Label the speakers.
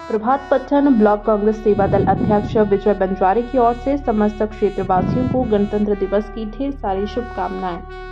Speaker 1: प्रभात Pattan block Congress सेवा दल अध्यक्ष विजय बंजारे की ओर से समस्त क्षेत्रवासियों को गणतंत्र दिवस की ढेर सारी शुभकामनाएं।